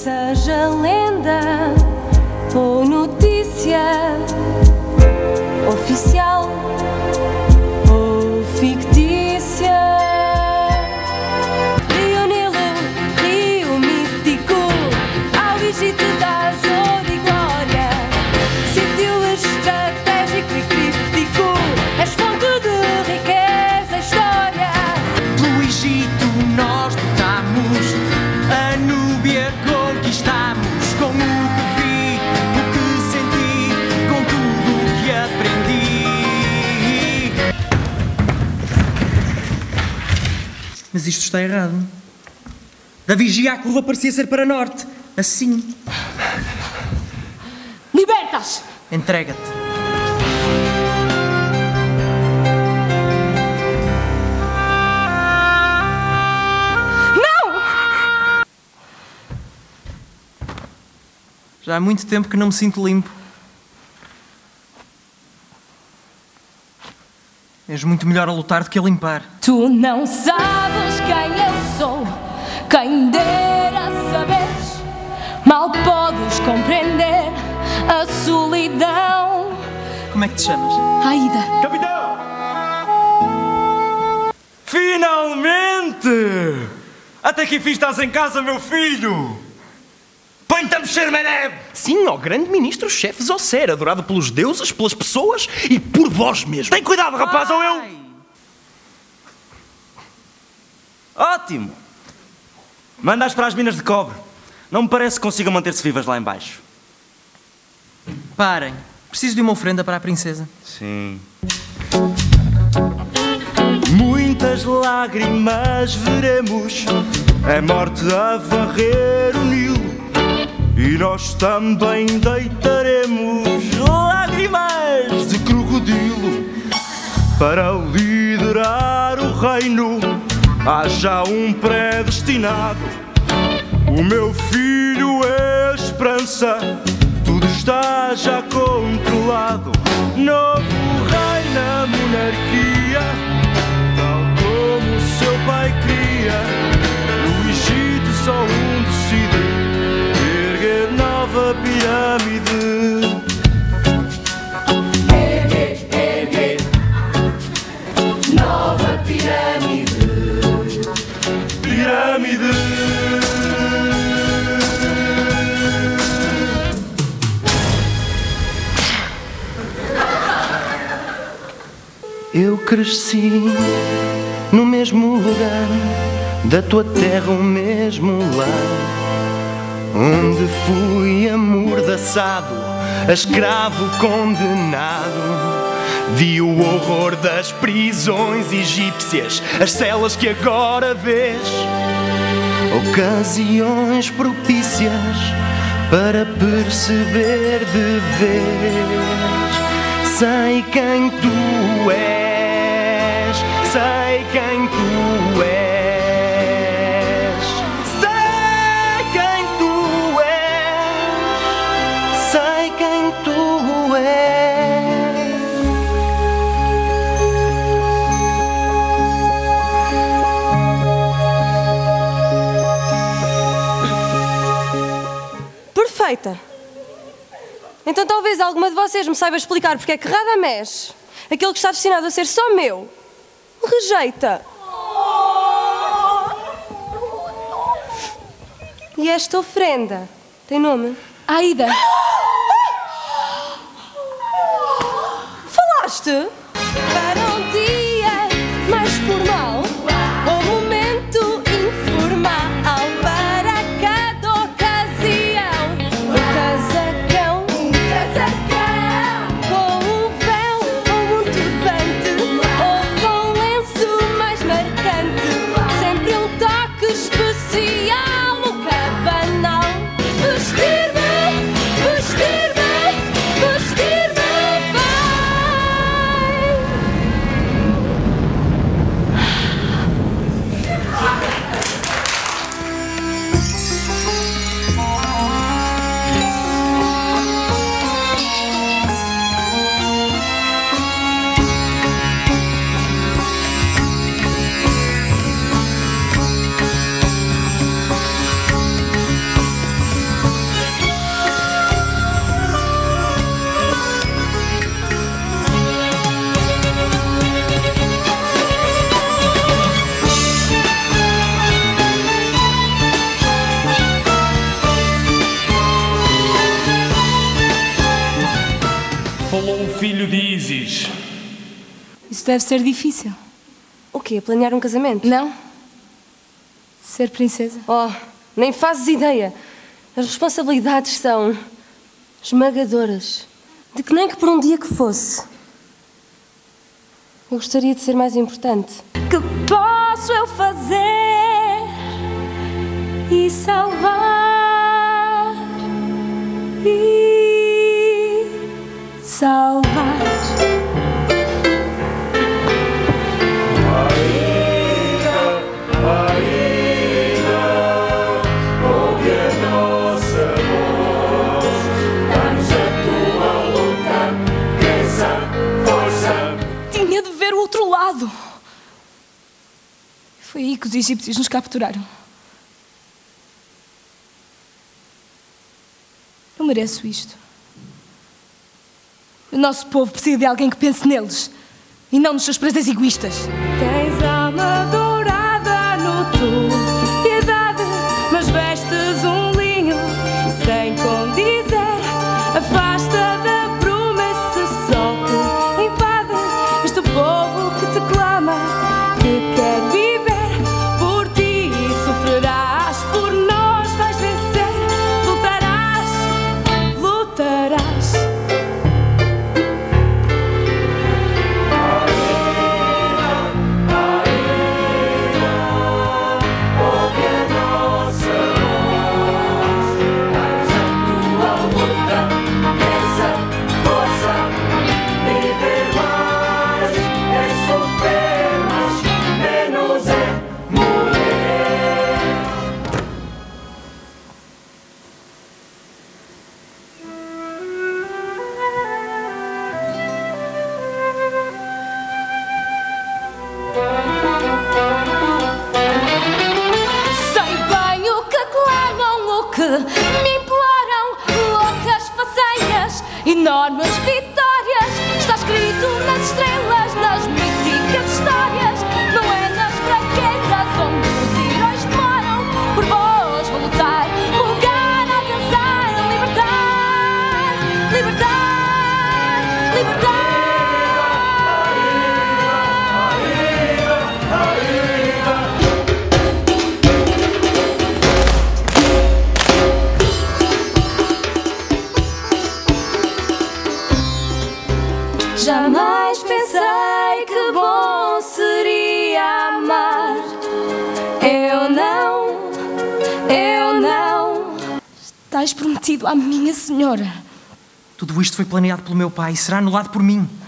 seja lenda ou notícia oficial ou fictícia. Rio Nilo, rio mítico, ao Egito da Azor e glória, sítio estratégico e críptico, és fonte de riqueza e história. Do Egito nós lutamos, a Núbia conquistamos, com o que vi, o que senti, com tudo o que aprendi. Mas isto está errado. Da vigia a curva parecia ser para norte. Assim. Libertas! Entrega-te. Não! Já há muito tempo que não me sinto limpo. És muito melhor a lutar do que a limpar. Tu não sabes quem eu sou, quem dera saberes, mal podes compreender a solidão. Como é que te chamas? Aida. Capitão! Finalmente! Até que enfim estás em casa, meu filho! Põe-te a mexer, Meneb! Sim, ó grande ministro-chefe Zosser, adorado pelos deuses, pelas pessoas e por vós mesmo. Tem cuidado, rapaz, ou eu... Ai. Ótimo! Manda-as para as minas de cobre. Não me parece que consigam manter-se vivas lá em baixo. Parem. Preciso de uma oferenda para a princesa. Sim. Muitas lágrimas veremos, a morte a varrer o Nilo, e nós também deitaremos lágrimas de crocodilo. Para liderar o reino há já um predestinado. O meu filho é a esperança, tudo está já controlado. Novo rei na monarquia, tal como o seu pai queria. No Egito só um decide erguer nova pirâmide. Erguer nova pirâmide. Pirâmide. Eu cresci no mesmo lugar da tua terra, o mesmo lar, onde fui amordaçado, a escravo condenado. Vi o horror das prisões egípcias, as celas que agora vês, ocasiões propícias para perceber de vez. Sei quem tu és, sei quem tu és, sei quem tu és, sei quem tu és. Perfeita. Então talvez alguma de vocês me saiba explicar porque é que Radamés, aquele que está destinado a ser só meu, me rejeita. E esta oferenda tem nome? Aida. Falaste? Para um dia mais formal, ou momento informal, para cada ocasião, um casacão, com um véu ou um turbante, ou com um lenço mais marcante, sempre um toque especial, um cabanal. Vestir-me, vestir-me, vestir-me bem. o dizes? Isso deve ser difícil. O quê? Planear um casamento? Não? Ser princesa? Oh, nem fazes ideia. As responsabilidades são esmagadoras. De que nem que por um dia que fosse. Eu gostaria de ser mais importante. Que posso eu fazer e salvar e salvar. Tinha de ver o outro lado. Foi aí que os egípcios nos capturaram. Eu mereço isto. O nosso povo precisa de alguém que pense neles e não nos seus prazeres egoístas. Tens alma dourada no tu piedade, mas vestes um linho sem condizer. Afasta da bruma esse sol que invade este povo que te clama, que quer viver por ti. Sofrerás por nós, vais vencer. Lutarás, lutarás. Sei bem o que clamam, o que me imploram, loucas façanhas, enormes vitórias. Está escrito nas estrelas, nas míticas histórias. Não é nas fraquezas onde os heróis moram. Por vós vou lutar, rogar, alcançar, libertar, libertar, libertar. Jamais pensei que bom seria amar. Eu não. Estás prometido à minha senhora. Tudo isto foi planeado pelo meu pai e será anulado por mim.